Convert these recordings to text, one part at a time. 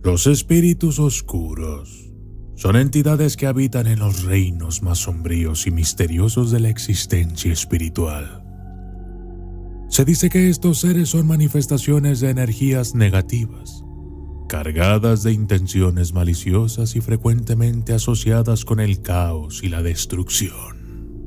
Los espíritus oscuros son entidades que habitan en los reinos más sombríos y misteriosos de la existencia espiritual. Se dice que estos seres son manifestaciones de energías negativas, cargadas de intenciones maliciosas y frecuentemente asociadas con el caos y la destrucción.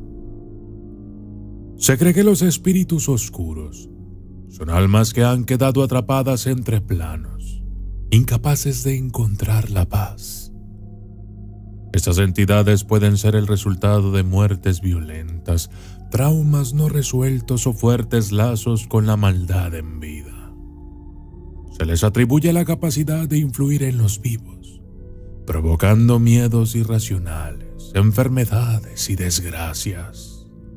Se cree que los espíritus oscuros son almas que han quedado atrapadas entre planos, incapaces de encontrar la paz. Estas entidades pueden ser el resultado de muertes violentas, traumas no resueltos o fuertes lazos con la maldad en vida. Se les atribuye la capacidad de influir en los vivos, provocando miedos irracionales, enfermedades y desgracias.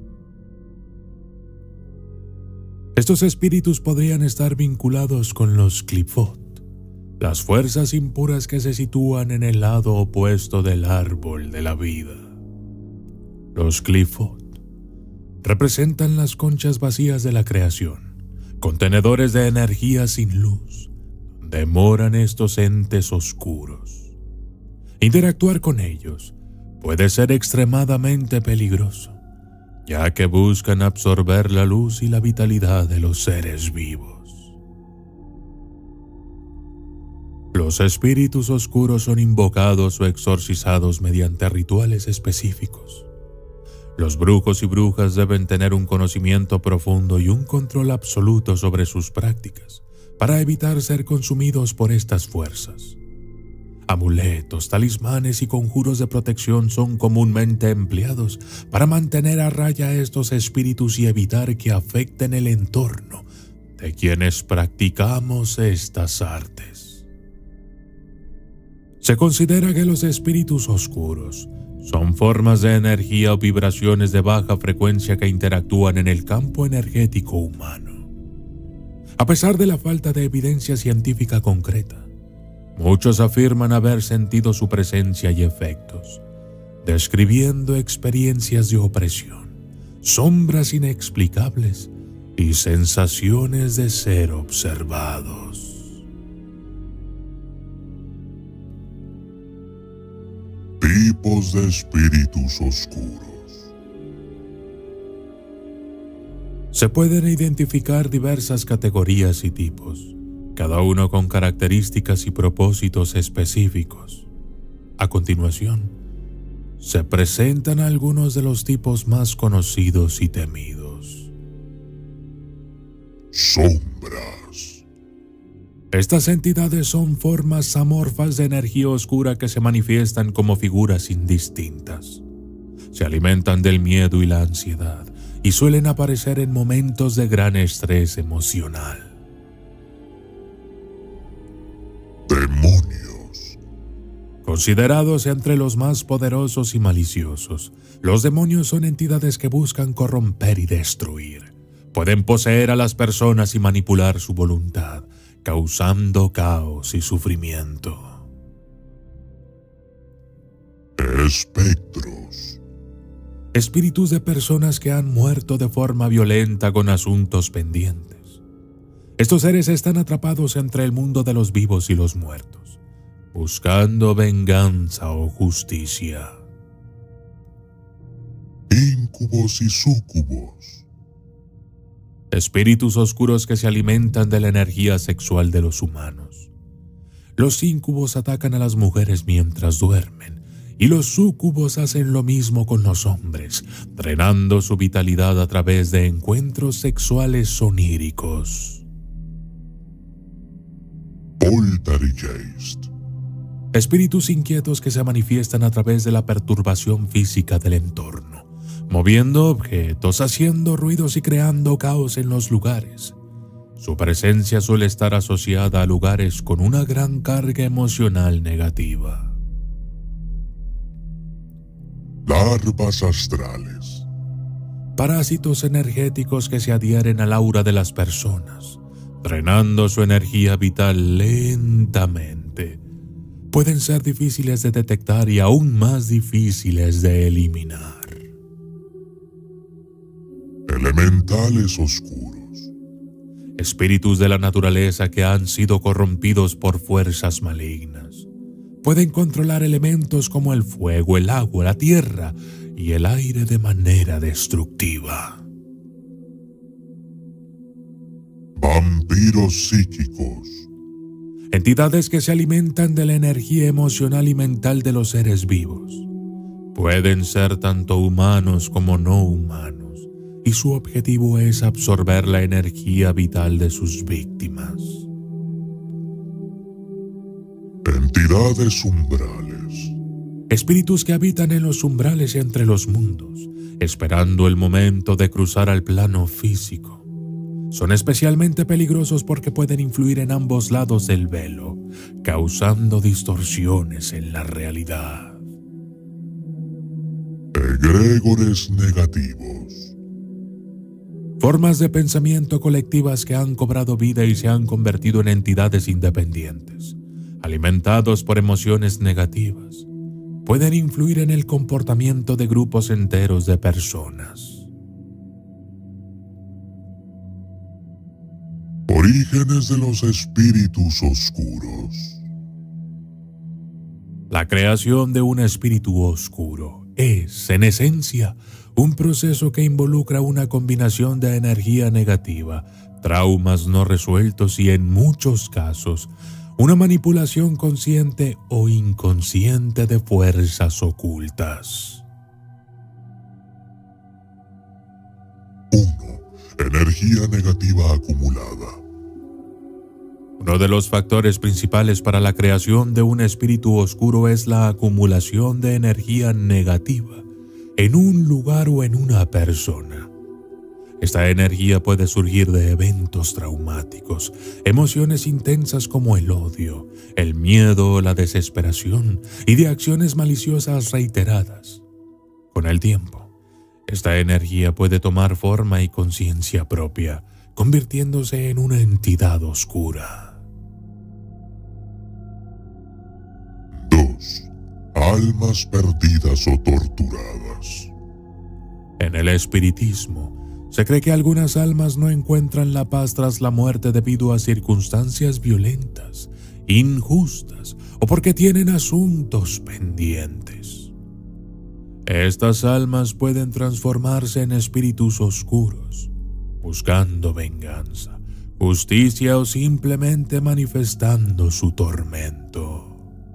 Estos espíritus podrían estar vinculados con los Qliphoth, las fuerzas impuras que se sitúan en el lado opuesto del árbol de la vida. Los Qliphoth representan las conchas vacías de la creación, contenedores de energía sin luz, donde moran estos entes oscuros. Interactuar con ellos puede ser extremadamente peligroso, ya que buscan absorber la luz y la vitalidad de los seres vivos. Los espíritus oscuros son invocados o exorcizados mediante rituales específicos. Los brujos y brujas deben tener un conocimiento profundo y un control absoluto sobre sus prácticas para evitar ser consumidos por estas fuerzas. Amuletos, talismanes y conjuros de protección son comúnmente empleados para mantener a raya a estos espíritus y evitar que afecten el entorno de quienes practicamos estas artes. Se considera que los espíritus oscuros son formas de energía o vibraciones de baja frecuencia que interactúan en el campo energético humano. A pesar de la falta de evidencia científica concreta, muchos afirman haber sentido su presencia y efectos, describiendo experiencias de opresión, sombras inexplicables y sensaciones de ser observados. Tipos de espíritus oscuros. Se pueden identificar diversas categorías y tipos, cada uno con características y propósitos específicos. A continuación, se presentan algunos de los tipos más conocidos y temidos. Sombras. Estas entidades son formas amorfas de energía oscura que se manifiestan como figuras indistintas. Se alimentan del miedo y la ansiedad y suelen aparecer en momentos de gran estrés emocional. Demonios. Considerados entre los más poderosos y maliciosos, los demonios son entidades que buscan corromper y destruir. Pueden poseer a las personas y manipular su voluntad, causando caos y sufrimiento. Espectros. Espíritus de personas que han muerto de forma violenta con asuntos pendientes. Estos seres están atrapados entre el mundo de los vivos y los muertos, buscando venganza o justicia. Íncubos y súcubos. Espíritus oscuros que se alimentan de la energía sexual de los humanos. Los íncubos atacan a las mujeres mientras duermen, y los súcubos hacen lo mismo con los hombres, drenando su vitalidad a través de encuentros sexuales oníricos. Poltergeist. Espíritus inquietos que se manifiestan a través de la perturbación física del entorno, moviendo objetos, haciendo ruidos y creando caos en los lugares. Su presencia suele estar asociada a lugares con una gran carga emocional negativa. Larvas astrales. Parásitos energéticos que se adhieren al aura de las personas, drenando su energía vital lentamente. Pueden ser difíciles de detectar y aún más difíciles de eliminar. Elementales oscuros. espíritus de la naturaleza que han sido corrompidos por fuerzas malignas. Pueden controlar elementos como el fuego, el agua, la tierra y el aire de manera destructiva. Vampiros psíquicos. Entidades que se alimentan de la energía emocional y mental de los seres vivos. Pueden ser tanto humanos como no humanos, y su objetivo es absorber la energía vital de sus víctimas. Entidades umbrales. Espíritus que habitan en los umbrales y entre los mundos, esperando el momento de cruzar al plano físico. Son especialmente peligrosos porque pueden influir en ambos lados del velo, causando distorsiones en la realidad. Egregores negativos. Formas de pensamiento colectivas que han cobrado vida y se han convertido en entidades independientes, alimentados por emociones negativas. Pueden influir en el comportamiento de grupos enteros de personas. Orígenes de los espíritus oscuros. La creación de un espíritu oscuro es, en esencia, un proceso que involucra una combinación de energía negativa, traumas no resueltos y, en muchos casos, una manipulación consciente o inconsciente de fuerzas ocultas. 1. Energía negativa acumulada. Uno de los factores principales para la creación de un espíritu oscuro es la acumulación de energía negativa en un lugar o en una persona. Esta energía puede surgir de eventos traumáticos, emociones intensas como el odio, el miedo, la desesperación y de acciones maliciosas reiteradas. Con el tiempo, esta energía puede tomar forma y conciencia propia, convirtiéndose en una entidad oscura. 2. Almas perdidas o torturadas. En el espiritismo, se cree que algunas almas no encuentran la paz tras la muerte debido a circunstancias violentas, injustas o porque tienen asuntos pendientes. Estas almas pueden transformarse en espíritus oscuros, buscando venganza, justicia o simplemente manifestando su tormento.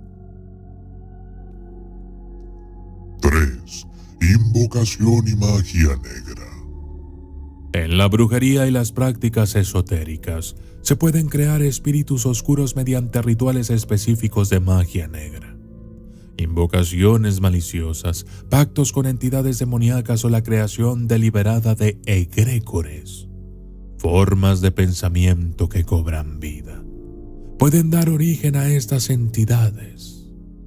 3. Invocación y magia negra. En la brujería y las prácticas esotéricas, se pueden crear espíritus oscuros mediante rituales específicos de magia negra. Invocaciones maliciosas, pactos con entidades demoníacas o la creación deliberada de egregores, formas de pensamiento que cobran vida, pueden dar origen a estas entidades.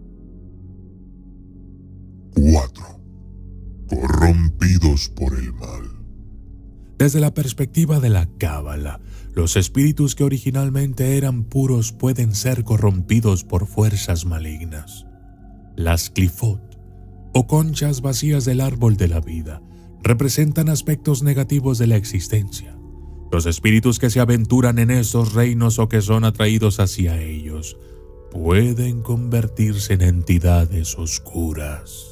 4. Corrompidos por el mal. Desde la perspectiva de la Cábala, los espíritus que originalmente eran puros pueden ser corrompidos por fuerzas malignas. Las Qliphoth, o conchas vacías del árbol de la vida, representan aspectos negativos de la existencia. Los espíritus que se aventuran en estos reinos o que son atraídos hacia ellos pueden convertirse en entidades oscuras.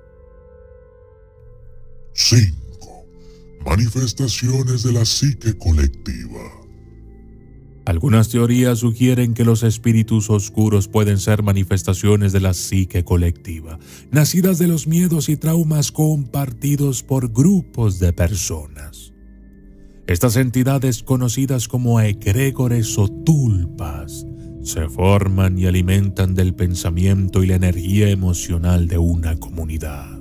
5. Manifestaciones de la psique colectiva. Algunas teorías sugieren que los espíritus oscuros pueden ser manifestaciones de la psique colectiva, nacidas de los miedos y traumas compartidos por grupos de personas. Estas entidades, conocidas como egregores o tulpas, se forman y alimentan del pensamiento y la energía emocional de una comunidad.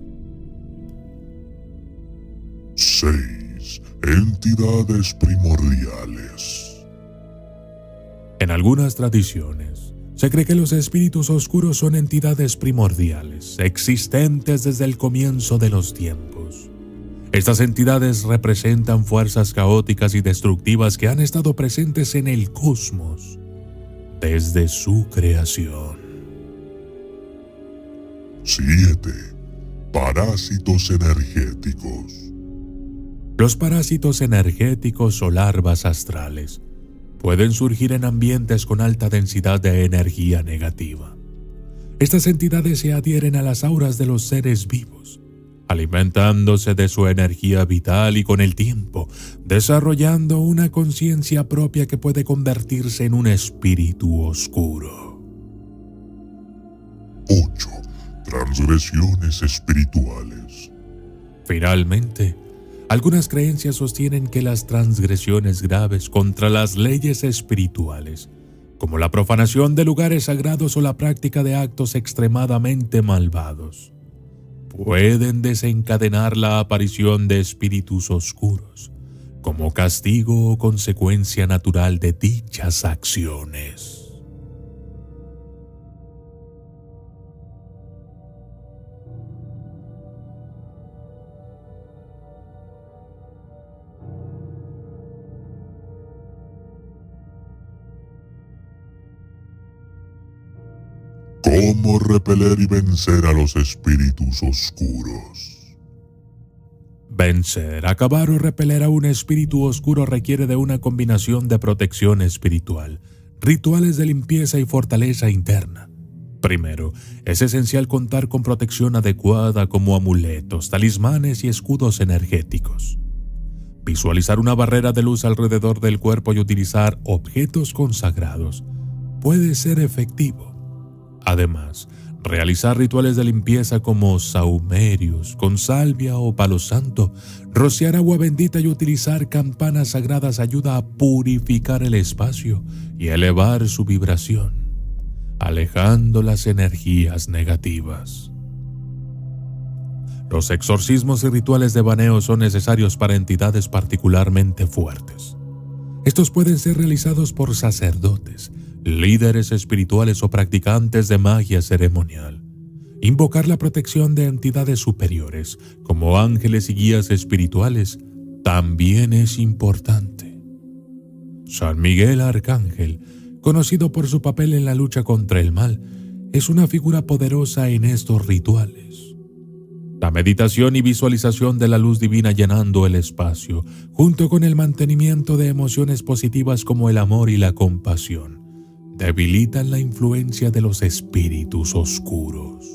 6. Entidades primordiales. En algunas tradiciones, se cree que los espíritus oscuros son entidades primordiales, existentes desde el comienzo de los tiempos. Estas entidades representan fuerzas caóticas y destructivas que han estado presentes en el cosmos desde su creación. 7. Parásitos energéticos. Los parásitos energéticos o larvas astrales pueden surgir en ambientes con alta densidad de energía negativa. Estas entidades se adhieren a las auras de los seres vivos, alimentándose de su energía vital y con el tiempo desarrollando una conciencia propia que puede convertirse en un espíritu oscuro. 8. Transgresiones espirituales. Finalmente, algunas creencias sostienen que las transgresiones graves contra las leyes espirituales, como la profanación de lugares sagrados o la práctica de actos extremadamente malvados, pueden desencadenar la aparición de espíritus oscuros, como castigo o consecuencia natural de dichas acciones. ¿Cómo repeler y vencer a los espíritus oscuros? Vencer, acabar o repeler a un espíritu oscuro requiere de una combinación de protección espiritual, rituales de limpieza y fortaleza interna. Primero, es esencial contar con protección adecuada como amuletos, talismanes y escudos energéticos. Visualizar una barrera de luz alrededor del cuerpo y utilizar objetos consagrados puede ser efectivo. Además, realizar rituales de limpieza como sahumerios, con salvia o palo santo, rociar agua bendita y utilizar campanas sagradas ayuda a purificar el espacio y elevar su vibración, alejando las energías negativas. Los exorcismos y rituales de baneo son necesarios para entidades particularmente fuertes. Estos pueden ser realizados por sacerdotes, líderes espirituales o practicantes de magia ceremonial. Invocar la protección de entidades superiores, como ángeles y guías espirituales, también es importante. San Miguel Arcángel, conocido por su papel en la lucha contra el mal, es una figura poderosa en estos rituales. La meditación y visualización de la luz divina llenando el espacio, junto con el mantenimiento de emociones positivas como el amor y la compasión, debilitan la influencia de los espíritus oscuros.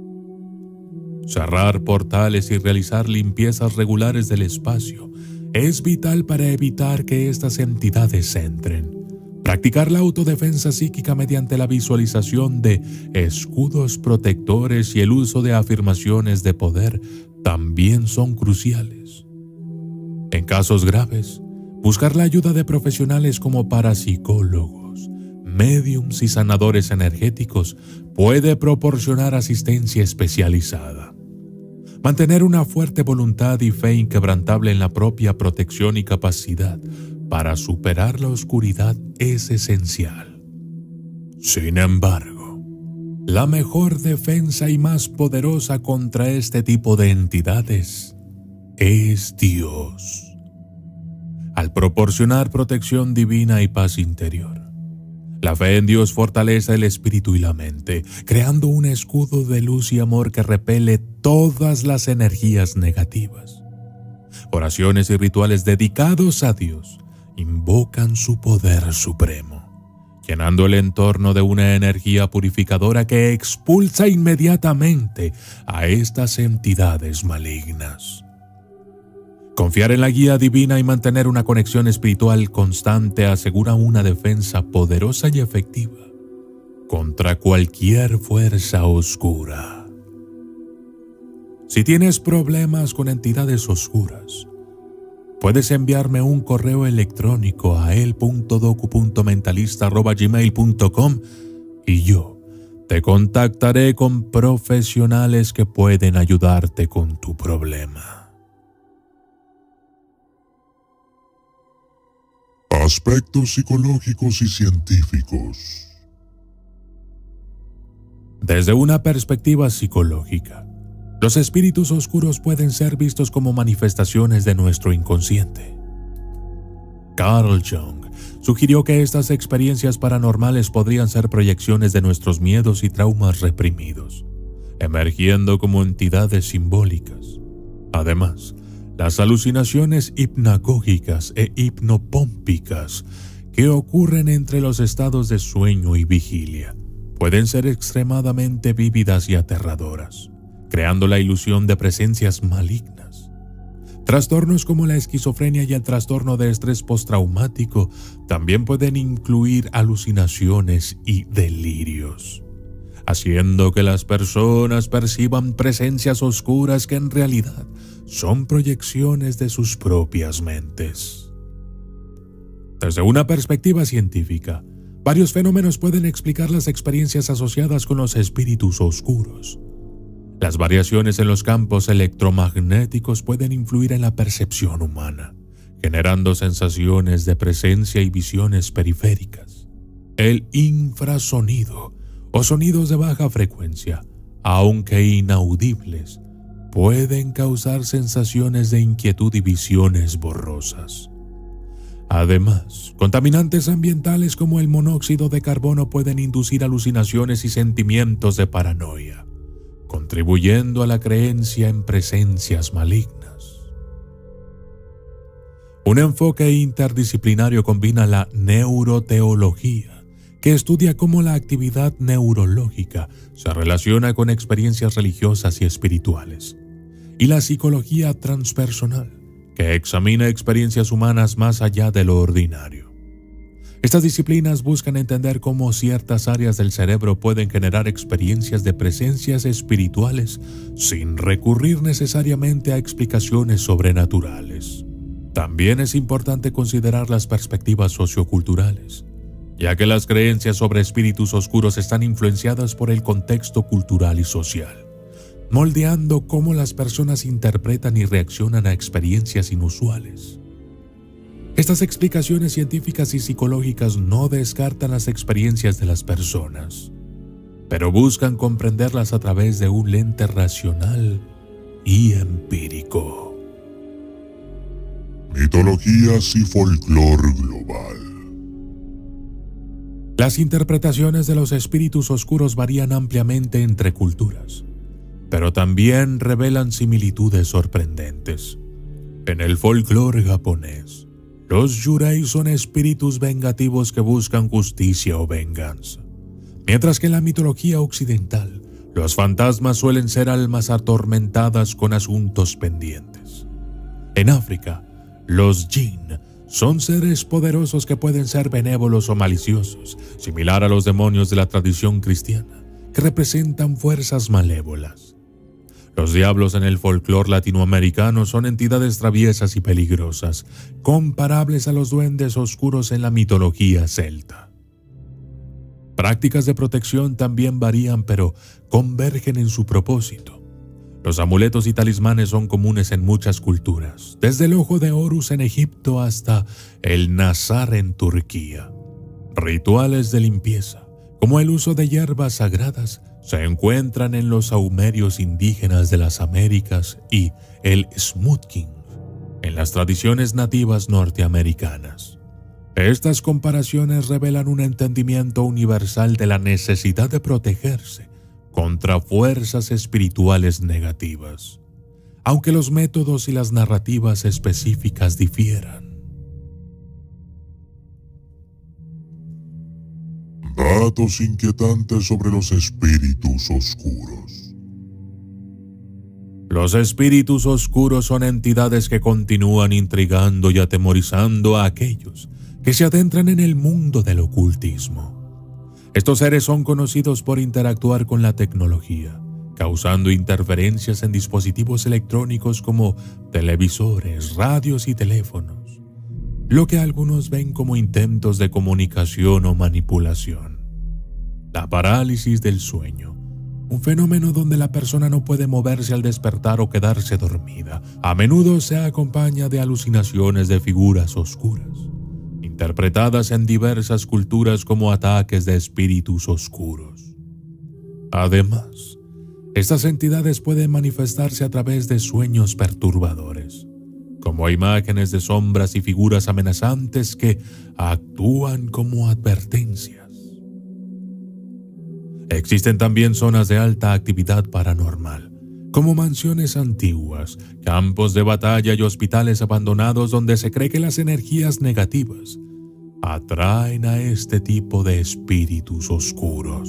Cerrar portales y realizar limpiezas regulares del espacio es vital para evitar que estas entidades entren. Practicar la autodefensa psíquica mediante la visualización de escudos protectores y el uso de afirmaciones de poder también son cruciales. En casos graves, buscar la ayuda de profesionales como parapsicólogos, médiums y sanadores energéticos puede proporcionar asistencia especializada. Mantener una fuerte voluntad y fe inquebrantable en la propia protección y capacidad para superar la oscuridad es esencial. Sin embargo, la mejor defensa y más poderosa contra este tipo de entidades es Dios. Al proporcionar protección divina y paz interior, la fe en Dios fortalece el espíritu y la mente, creando un escudo de luz y amor que repele todas las energías negativas. Oraciones y rituales dedicados a Dios invocan su poder supremo, llenando el entorno de una energía purificadora que expulsa inmediatamente a estas entidades malignas. Confiar en la guía divina y mantener una conexión espiritual constante asegura una defensa poderosa y efectiva contra cualquier fuerza oscura. Si tienes problemas con entidades oscuras, puedes enviarme un correo electrónico a el.docu.mentalista@gmail.com y yo te contactaré con profesionales que pueden ayudarte con tu problema. Aspectos psicológicos y científicos. Desde una perspectiva psicológica, los espíritus oscuros pueden ser vistos como manifestaciones de nuestro inconsciente. Carl Jung sugirió que estas experiencias paranormales podrían ser proyecciones de nuestros miedos y traumas reprimidos, emergiendo como entidades simbólicas. Además, Las alucinaciones hipnagógicas e hipnopómpicas que ocurren entre los estados de sueño y vigilia pueden ser extremadamente vívidas y aterradoras, creando la ilusión de presencias malignas. Trastornos como la esquizofrenia y el trastorno de estrés postraumático también pueden incluir alucinaciones y delirios, haciendo que las personas perciban presencias oscuras que en realidad son proyecciones de sus propias mentes. Desde una perspectiva científica, varios fenómenos pueden explicar las experiencias asociadas con los espíritus oscuros. Las variaciones en los campos electromagnéticos pueden influir en la percepción humana, generando sensaciones de presencia y visiones periféricas. El infrasonido o sonidos de baja frecuencia, aunque inaudibles, pueden causar sensaciones de inquietud y visiones borrosas. Además, contaminantes ambientales como el monóxido de carbono pueden inducir alucinaciones y sentimientos de paranoia, contribuyendo a la creencia en presencias malignas. Un enfoque interdisciplinario combina la neuroteología, que estudia cómo la actividad neurológica se relaciona con experiencias religiosas y espirituales, y la psicología transpersonal, que examina experiencias humanas más allá de lo ordinario. Estas disciplinas buscan entender cómo ciertas áreas del cerebro pueden generar experiencias de presencias espirituales sin recurrir necesariamente a explicaciones sobrenaturales. También es importante considerar las perspectivas socioculturales, ya que las creencias sobre espíritus oscuros están influenciadas por el contexto cultural y social, moldeando cómo las personas interpretan y reaccionan a experiencias inusuales. Estas explicaciones científicas y psicológicas no descartan las experiencias de las personas, pero buscan comprenderlas a través de un lente racional y empírico. Mitologías y folclore global. Las interpretaciones de los espíritus oscuros varían ampliamente entre culturas, pero también revelan similitudes sorprendentes. En el folclore japonés, los yurei son espíritus vengativos que buscan justicia o venganza, mientras que en la mitología occidental, los fantasmas suelen ser almas atormentadas con asuntos pendientes. En África, los jinn son seres poderosos que pueden ser benévolos o maliciosos, similar a los demonios de la tradición cristiana, que representan fuerzas malévolas. Los diablos en el folclore latinoamericano son entidades traviesas y peligrosas, comparables a los duendes oscuros en la mitología celta. Prácticas de protección también varían, pero convergen en su propósito. Los amuletos y talismanes son comunes en muchas culturas, desde el ojo de Horus en Egipto hasta el Nazar en Turquía. Rituales de limpieza, como el uso de hierbas sagradas, se encuentran en los saumerios indígenas de las Américas y el smudging en las tradiciones nativas norteamericanas. Estas comparaciones revelan un entendimiento universal de la necesidad de protegerse contra fuerzas espirituales negativas, aunque los métodos y las narrativas específicas difieran. Datos inquietantes sobre los espíritus oscuros. Los espíritus oscuros son entidades que continúan intrigando y atemorizando a aquellos que se adentran en el mundo del ocultismo. Estos seres son conocidos por interactuar con la tecnología, causando interferencias en dispositivos electrónicos como televisores, radios y teléfonos, lo que algunos ven como intentos de comunicación o manipulación. La parálisis del sueño, un fenómeno donde la persona no puede moverse al despertar o quedarse dormida, a menudo se acompaña de alucinaciones de figuras oscuras, interpretadas en diversas culturas como ataques de espíritus oscuros. Además, estas entidades pueden manifestarse a través de sueños perturbadores, como imágenes de sombras y figuras amenazantes que actúan como advertencias. Existen también zonas de alta actividad paranormal, como mansiones antiguas, campos de batalla y hospitales abandonados donde se cree que las energías negativas atraen a este tipo de espíritus oscuros.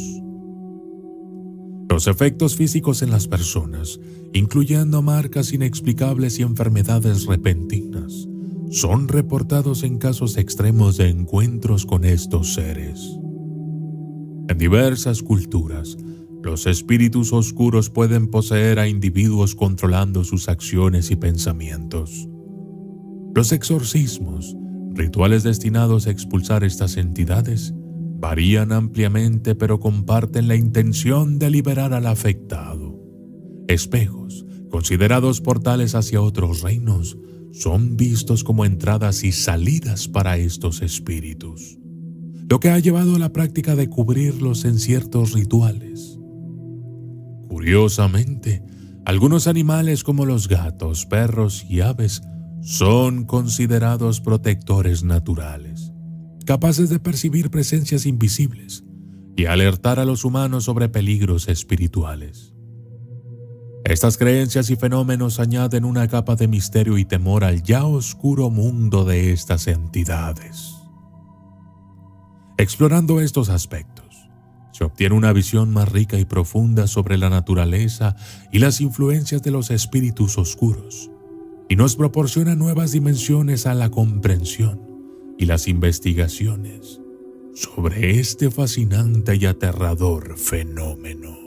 Los efectos físicos en las personas, incluyendo marcas inexplicables y enfermedades repentinas, son reportados en casos extremos de encuentros con estos seres. En diversas culturas, los espíritus oscuros pueden poseer a individuos controlando sus acciones y pensamientos. Los exorcismos, rituales destinados a expulsar estas entidades, varían ampliamente pero comparten la intención de liberar al afectado. Espejos, considerados portales hacia otros reinos, son vistos como entradas y salidas para estos espíritus, lo que ha llevado a la práctica de cubrirlos en ciertos rituales. Curiosamente, algunos animales como los gatos, perros y aves son considerados protectores naturales, capaces de percibir presencias invisibles y alertar a los humanos sobre peligros espirituales. Estas creencias y fenómenos añaden una capa de misterio y temor al ya oscuro mundo de estas entidades. Explorando estos aspectos, se obtiene una visión más rica y profunda sobre la naturaleza y las influencias de los espíritus oscuros, y nos proporciona nuevas dimensiones a la comprensión y las investigaciones sobre este fascinante y aterrador fenómeno.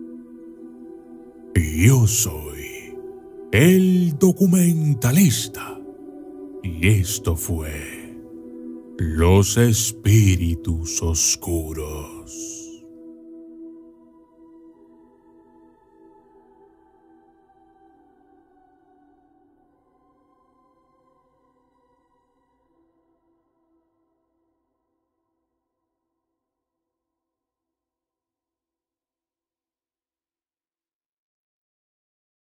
Yo soy el documentalista y esto fue Los Espíritus Oscuros.